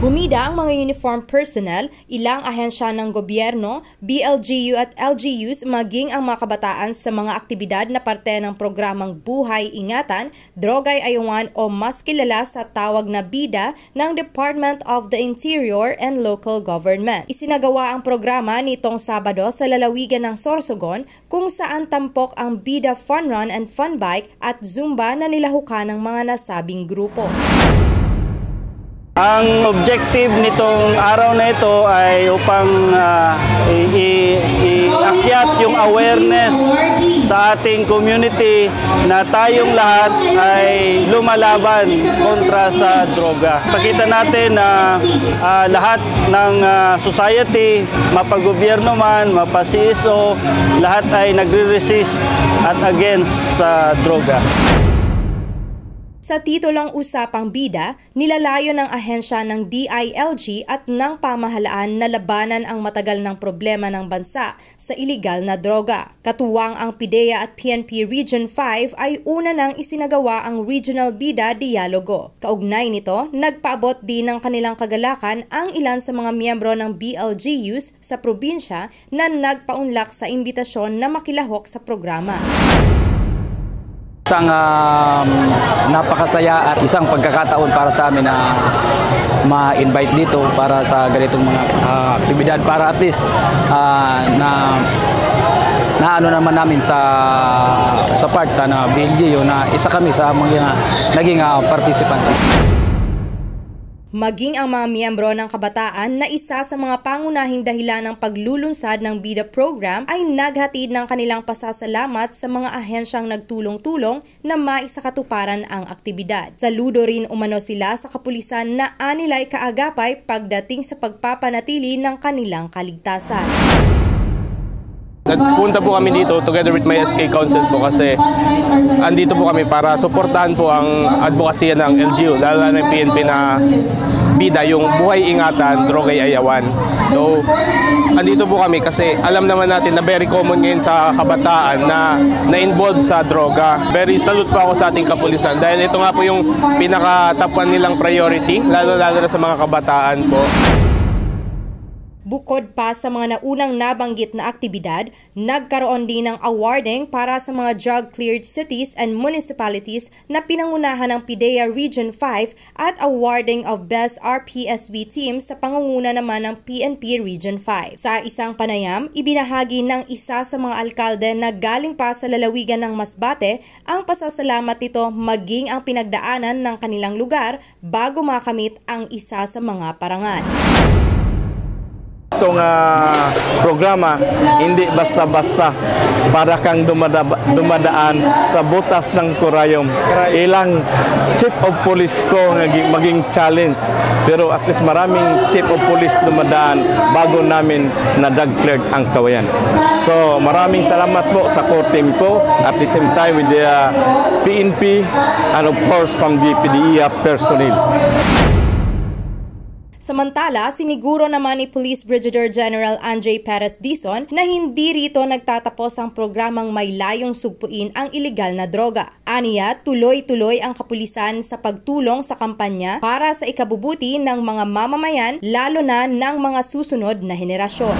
Bumida ang mga uniform personnel, ilang ahensya ng gobyerno, BLGU at LGUs maging ang mga kabataan sa mga aktibidad na parte ng programang Buhay Ingatan, Droga'y Ayawan o mas kilala sa tawag na BIDA ng Department of the Interior and Local Government. Isinagawa ang programa nitong Sabado sa lalawigan ng Sorsogon kung saan tampok ang BIDA Fun Run and Fun Bike at Zumba na nilahukan ng mga nasabing grupo. Ang objective nitong araw na ito ay upang iakyat yung awareness sa ating community na tayong lahat ay lumalaban kontra sa droga. Pakita natin na lahat ng society, mapag-gobyerno man, mapa-CSO, lahat ay nagre-resist at against sa droga. Sa titulang Usapang Bida, nilalayo ng ahensya ng DILG at ng pamahalaan na labanan ang matagal ng problema ng bansa sa iligal na droga. Katuwang ang PIDEA at PNP Region 5 ay una nang isinagawa ang Regional Bida Dialogo. Kaugnay nito, nagpaabot din ng kanilang kagalakan ang ilan sa mga miyembro ng BLGUs sa probinsya na nagpaunlak sa imbitasyon na makilahok sa programa. Isang napakasaya at isang pagkakataon para sa amin na ma-invite dito para sa ganitong mga aktibidad para at least na ano naman namin sa part sa BLGU na isa kami sa mga naging participants. Maging ang mga miyembro ng kabataan na isa sa mga pangunahing dahilan ng paglulunsad ng BIDA program ay naghatid ng kanilang pasasalamat sa mga ahensyang nagtulong-tulong na maisakatuparan ang aktibidad. Saludo rin umano sila sa kapulisan na anilay kaagapay pagdating sa pagpapanatili ng kanilang kaligtasan. Nagpunta po kami dito together with my SK Council po kasi andito po kami para suportahan po ang advokasya ng LGU, lalo na ng PNP na BIDA, yung Buhay Ingatan, Droga'y Ayawan. So, andito po kami kasi alam naman natin na very common ngayon sa kabataan na na-involved sa droga. Very salute po ako sa ating kapulisan dahil ito nga po yung pinaka-top nilang priority, lalo-lalo na sa mga kabataan po. Bukod pa sa mga naunang nabanggit na aktibidad, nagkaroon din ng awarding para sa mga drug-cleared cities and municipalities na pinangunahan ng PIDEA Region 5 at awarding of Best RPSB Team sa pangunguna naman ng PNP Region 5. Sa isang panayam, ibinahagi ng isa sa mga alkalde na galing pa sa lalawigan ng Masbate ang pasasalamat nito maging ang pinagdaanan ng kanilang lugar bago makamit ang isa sa mga parangal. Itong programa, hindi basta-basta para kang dumadaan sa butas ng kurayom. Ilang chief of police ko maging challenge. Pero at least maraming chief of police dumadaan bago namin na-drug-cleared ang Kawayan. So maraming salamat po sa core team ko at the same time with the PNP and of course from the PDEA personnel. Samantala, siniguro naman ni Police Brigadier General Andre Perez Dizon na hindi rito nagtatapos ang programang may layong sugpuin ang iligal na droga. Aniya, tuloy-tuloy ang kapulisan sa pagtulong sa kampanya para sa ikabubuti ng mga mamamayan, lalo na ng mga susunod na henerasyon.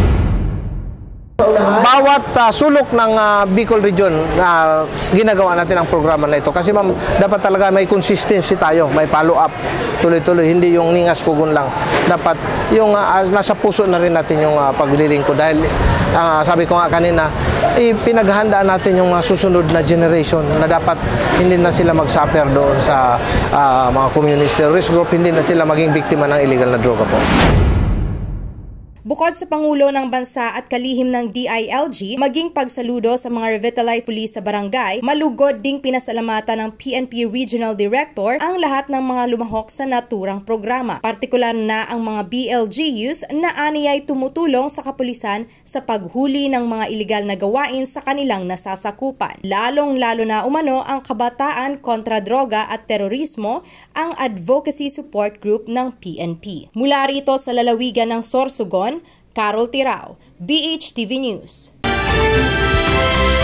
Bawat sulok ng Bicol Region ginagawa natin ang programa na ito kasi ma'am, dapat talaga may consistency tayo, may follow-up tuloy-tuloy, hindi yung ningas kugun lang. Dapat yung nasa puso na rin natin yung paglilingkod dahil sabi ko nga kanina, pinaghahandaan natin yung susunod na generation na dapat hindi na sila mag-suffer doon sa mga communist terrorist group, hindi na sila maging biktima ng illegal na droga po. Bukod sa Pangulo ng Bansa at kalihim ng DILG, maging pagsaludo sa mga revitalized police sa barangay, malugod ding pinasalamatan ng PNP Regional Director ang lahat ng mga lumahok sa naturang programa, partikular na ang mga BLGUs na aniyay tumutulong sa kapulisan sa paghuli ng mga iligal na gawain sa kanilang nasasakupan. Lalong-lalo na umano ang Kabataan kontra Droga at Terorismo, ang Advocacy Support Group ng PNP. Mula rito sa lalawigan ng Sorsogon, Carol Tirao, BHTV News.